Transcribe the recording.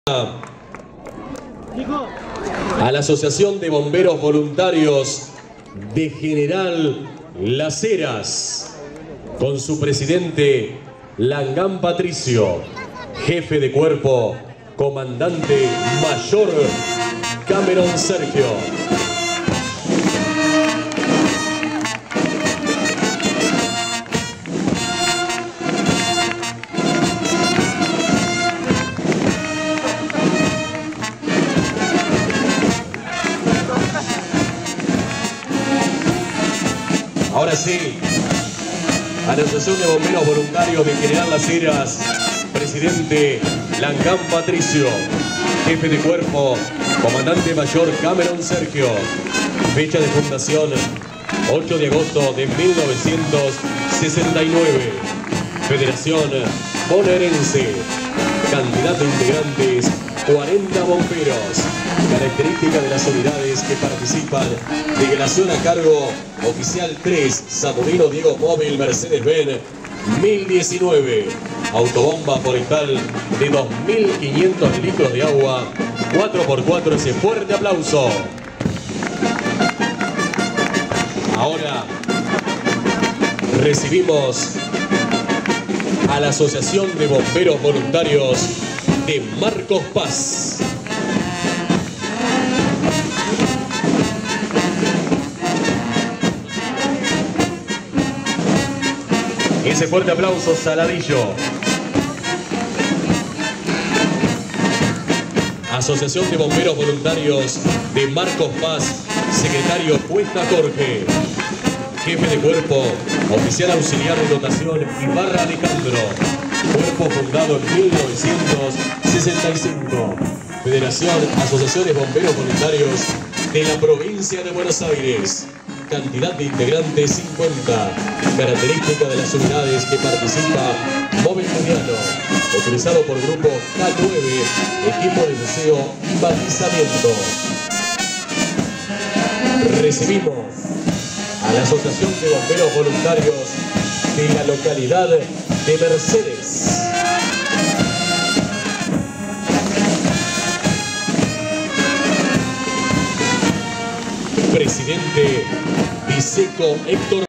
a la Asociación de Bomberos Voluntarios de General Las Heras, con su presidente Langán Patricio, jefe de cuerpo, comandante mayor Cameron Sergio. Ahora sí, a la Asociación de Bomberos Voluntarios de General Las Heras, presidente Langán Patricio, jefe de cuerpo, comandante mayor Cameron Sergio. Fecha de fundación, 8 de agosto de 1969. Federación Bonaerense. Cantidad de integrantes, 40 bomberos. Característica de las unidades que participan: delegación a cargo oficial 3, Samudino Diego Móvil Mercedes-Benz 1019. Autobomba forestal de 2.500 litros de agua, 4x4, ese fuerte aplauso. Ahora recibimos a la Asociación de Bomberos Voluntarios de Marcos Paz. Ese fuerte aplauso, Saladillo. Asociación de Bomberos Voluntarios de Marcos Paz, secretario Cuesta Jorge. Jefe de cuerpo, oficial auxiliar de dotación Ibarra Alejandro. Cuerpo fundado en 1965. Federación Asociaciones Bomberos Voluntarios de la provincia de Buenos Aires. Cantidad de integrantes 50. Característica de las unidades que participa: móvil mediano, utilizado por grupo K9, equipo de buceo y balizamiento. Recibimos a la Asociación de Bomberos Voluntarios de la localidad de Mercedes. Presidente Biseco Héctor